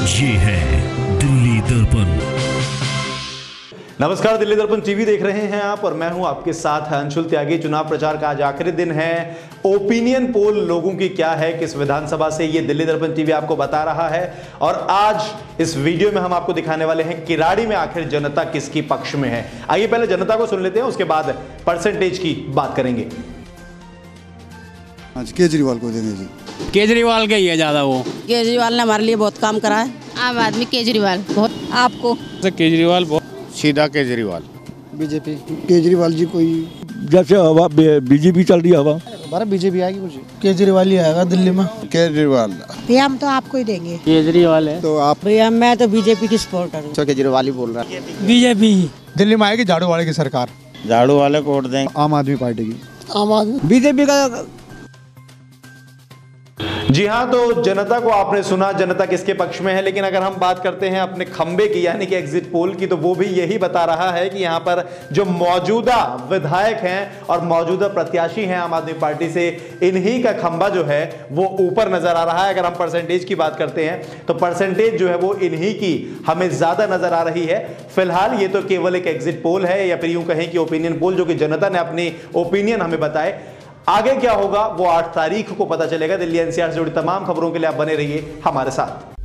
ये है दिल्ली दर्पण। नमस्कार, दिल्ली दर्पण टीवी देख रहे हैं आप और मैं हूं आपके साथ अंशुल त्यागी। चुनाव प्रचार का आज आखिरी दिन है। ओपिनियन पोल लोगों की क्या है किस विधानसभा से, ये दिल्ली दर्पण टीवी आपको बता रहा है। और आज इस वीडियो में हम आपको दिखाने वाले हैं किराड़ी में आखिर जनता किसकी पक्ष में है। आइए पहले जनता को सुन लेते हैं, उसके बाद परसेंटेज की बात करेंगे। आज केजरीवाल को देंगे जी। केजरीवाल का ही है ज्यादा। वो केजरीवाल ने हमारे लिए बहुत काम करा है। आम आदमी केजरीवाल बहुत। आपको केजरीवाल बहुत सीधा केजरीवाल। बीजेपी केजरीवाल जी कोई जैसे हवा बीजेपी चल रही है हवा, हमारा बीजेपी आएगी कुछ केजरीवाल ही आएगा दिल्ली में। केजरीवाल भैया हम तो आपको ही देंगे। केजरीवाल है तो आप भैया मैं तो बीजेपी की सपोर्टर हूँ। तो केजरीवाल ही बोल रहा है। बीजेपी दिल्ली में आएगी झाड़ू वाले की सरकार। झाड़ू वाले को वोट देंगे। आम आदमी पार्टी की। आम आदमी बीजेपी का। जी हां, तो जनता को आपने सुना, जनता किसके पक्ष में है। लेकिन अगर हम बात करते हैं अपने खंबे की यानी कि एग्जिट पोल की, तो वो भी यही बता रहा है कि यहां पर जो मौजूदा विधायक हैं और मौजूदा प्रत्याशी हैं आम आदमी पार्टी से, इन्हीं का खंबा जो है वो ऊपर नजर आ रहा है। अगर हम परसेंटेज की बात करते हैं तो परसेंटेज जो है वो इन्हीं की हमें ज्यादा नजर आ रही है। फिलहाल ये तो केवल एक एग्जिट पोल है, या फिर यूं कहें कि ओपिनियन पोल, जो कि जनता ने अपनी ओपिनियन हमें बताए। आगे क्या होगा वो 8 तारीख को पता चलेगा। दिल्ली एनसीआर से जुड़ी तमाम खबरों के लिए आप बने रहिए हमारे साथ।